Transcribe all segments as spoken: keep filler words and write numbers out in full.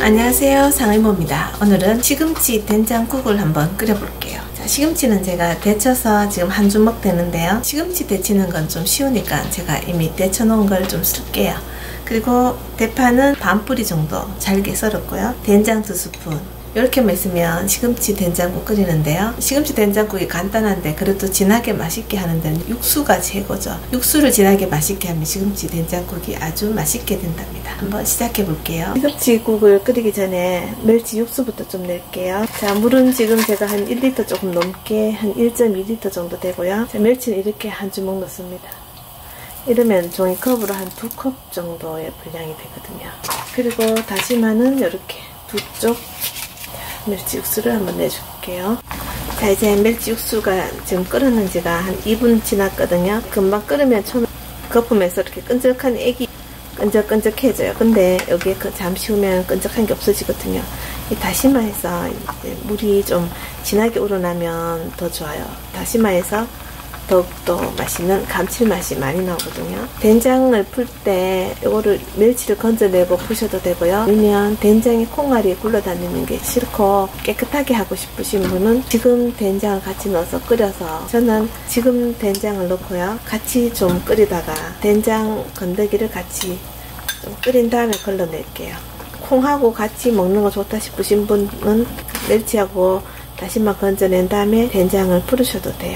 안녕하세요, 상의모입니다. 오늘은 시금치 된장국을 한번 끓여볼게요. 자, 시금치는 제가 데쳐서 지금 한 주먹 되는데요. 시금치 데치는 건 좀 쉬우니까 제가 이미 데쳐 놓은 걸 좀 쓸게요. 그리고 대파는 반 뿌리 정도 잘게 썰었고요. 된장 두 스푼. 이렇게만 있으면 시금치 된장국 끓이는데요. 시금치 된장국이 간단한데 그래도 진하게 맛있게 하는 데는 육수가 최고죠. 육수를 진하게 맛있게 하면 시금치 된장국이 아주 맛있게 된답니다. 한번 시작해 볼게요. 시금치국을 끓이기 전에 멸치 육수부터 좀 낼게요. 자, 물은 지금 제가 한 일 리터 조금 넘게 한 일 점 이 리터 정도 되고요. 자, 멸치는 이렇게 한 주먹 넣습니다. 이러면 종이컵으로 한 두 컵 정도의 분량이 되거든요. 그리고 다시마는 이렇게 두 쪽 멸치 육수를 한번 내줄게요. 자, 이제 멸치 육수가 지금 끓는 지가 한 이 분 지났거든요. 금방 끓으면 처음 거품에서 이렇게 끈적한 액이 끈적끈적해져요. 근데 여기에 그 잠시 후면 끈적한 게 없어지거든요. 이 다시마에서 이제 물이 좀 진하게 우러나면 더 좋아요. 다시마에서 더욱더 맛있는 감칠맛이 많이 나오거든요. 된장을 풀 때 이거를 멸치를 건져내고 푸셔도 되고요. 아니면 된장에 콩알이 굴러다니는 게 싫고 깨끗하게 하고 싶으신 분은 지금 된장을 같이 넣어서 끓여서, 저는 지금 된장을 넣고요. 같이 좀 끓이다가 된장 건더기를 같이 좀 끓인 다음에 걸러낼게요. 콩하고 같이 먹는 거 좋다 싶으신 분은 멸치하고 다시마 건져낸 다음에 된장을 풀으셔도 돼요.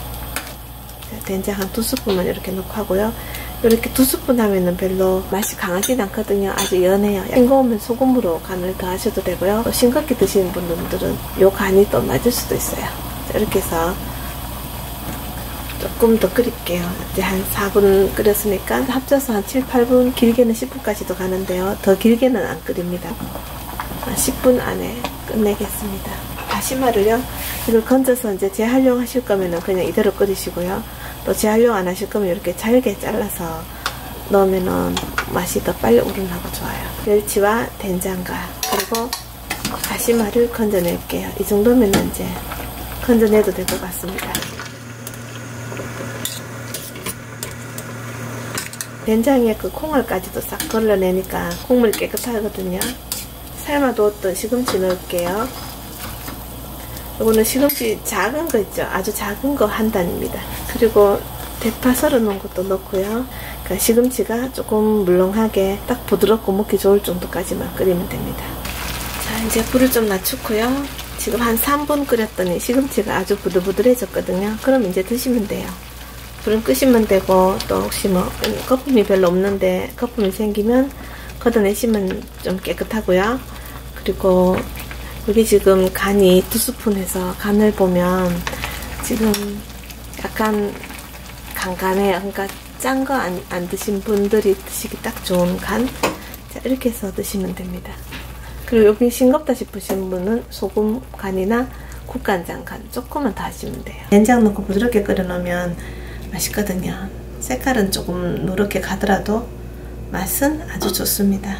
된장 한 두 스푼만 이렇게 넣고 하고요. 이렇게 두 스푼 하면은 별로 맛이 강하진 않거든요. 아주 연해요. 싱거우면 소금으로 간을 더 하셔도 되고요. 또 싱겁게 드시는 분들은 요 간이 또 맞을 수도 있어요. 자, 이렇게 해서 조금 더 끓일게요. 이제 한 사 분 끓였으니까 합쳐서 한 칠, 팔 분, 길게는 십 분까지도 가는데요. 더 길게는 안 끓입니다. 한 십 분 안에 끝내겠습니다. 다시마를요, 이걸 건져서 이제 재활용하실 거면은 그냥 이대로 끓이시고요. 또 재활용 안 하실 거면 이렇게 잘게 잘라서 넣으면은 맛이 더 빨리 우러나고 좋아요. 멸치와 된장과 그리고 다시마를 건져낼게요. 이 정도면 이제 건져내도 될 것 같습니다. 된장에 그 콩알까지도 싹 걸러내니까 국물이 깨끗하거든요. 삶아두었던 시금치 넣을게요. 이거는 시금치 작은 거 있죠? 아주 작은 거 한 단입니다. 그리고 대파 썰어 놓은 것도 넣고요. 그러니까 시금치가 조금 물렁하게 딱 부드럽고 먹기 좋을 정도까지만 끓이면 됩니다. 자, 이제 불을 좀 낮추고요. 지금 한 삼 분 끓였더니 시금치가 아주 부들부들해졌거든요. 그럼 이제 드시면 돼요. 불은 끄시면 되고, 또 혹시 뭐 거품이 별로 없는데 거품이 생기면 걷어내시면 좀 깨끗하고요. 그리고 여기 지금 간이 두 스푼 해서 간을 보면 지금 약간 간간해요. 그러니까 짠 거 안 안 드신 분들이 드시기 딱 좋은 간. 자, 이렇게 해서 드시면 됩니다. 그리고 여기 싱겁다 싶으신 분은 소금 간이나 국간장 간 조금만 더 하시면 돼요. 된장 넣고 부드럽게 끓여 놓으면 맛있거든요. 색깔은 조금 누렇게 가더라도 맛은 아주 좋습니다.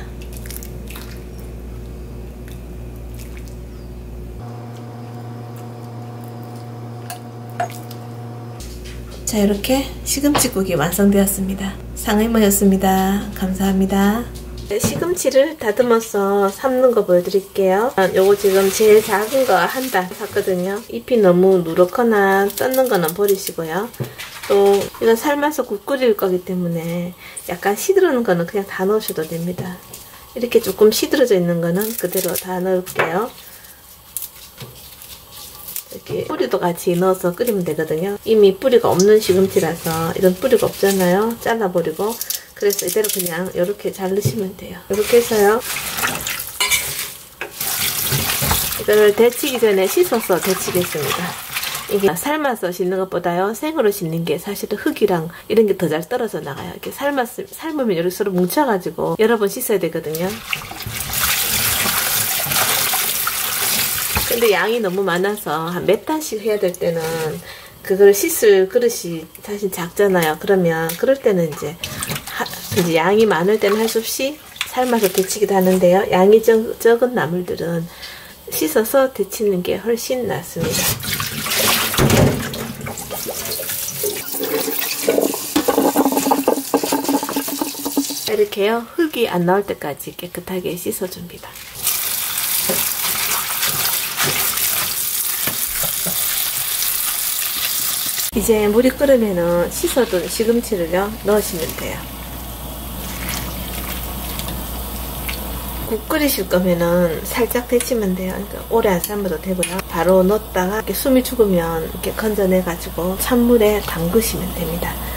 자, 이렇게 시금치국이 완성되었습니다. 상의모였습니다. 감사합니다. 시금치를 다듬어서 삶는 거 보여드릴게요. 요거 지금 제일 작은 거 한 단 샀거든요. 잎이 너무 누렇거나 떴는 거는 버리시고요. 또 이건 삶아서 국 끓일 거기 때문에 약간 시들어는 거는 그냥 다 넣으셔도 됩니다. 이렇게 조금 시들어져 있는 거는 그대로 다 넣을게요. 이렇게 뿌리도 같이 넣어서 끓이면 되거든요. 이미 뿌리가 없는 시금치라서, 이런 뿌리가 없잖아요. 잘라버리고. 그래서 이대로 그냥 이렇게 잘 넣으시면 돼요. 이렇게 해서요, 이거를 데치기 전에 씻어서 데치겠습니다. 이게 삶아서 씻는 것보다요, 생으로 씻는 게 사실은 흙이랑 이런 게 더 잘 떨어져 나가요. 이렇게 삶았, 삶으면 이렇게 서로 뭉쳐가지고 여러 번 씻어야 되거든요. 근데 양이 너무 많아서 한 몇 단씩 해야 될 때는 그걸 씻을 그릇이 사실 작잖아요. 그러면 그럴 때는 이제, 하, 이제 양이 많을 때는 할 수 없이 삶아서 데치기도 하는데요. 양이 적, 적은 나물들은 씻어서 데치는 게 훨씬 낫습니다. 이렇게요, 흙이 안 나올 때까지 깨끗하게 씻어줍니다. 이제 물이 끓으면은 씻어둔 시금치를요 넣으시면 돼요. 국 끓이실 거면은 살짝 데치면 돼요. 그러니까 오래 안 삶아도 되고요. 바로 넣었다가 이렇게 숨이 죽으면 이렇게 건져내 가지고 찬물에 담그시면 됩니다.